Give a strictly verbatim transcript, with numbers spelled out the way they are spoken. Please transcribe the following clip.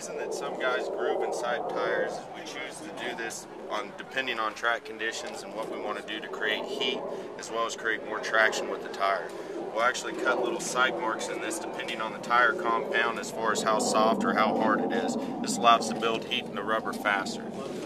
reason that some guys groove inside tires is we choose to do this on depending on track conditions and what we want to do to create heat as well as create more traction with the tire. We'll actually cut little side marks in this depending on the tire compound as far as how soft or how hard it is. This allows to build heat in the rubber faster.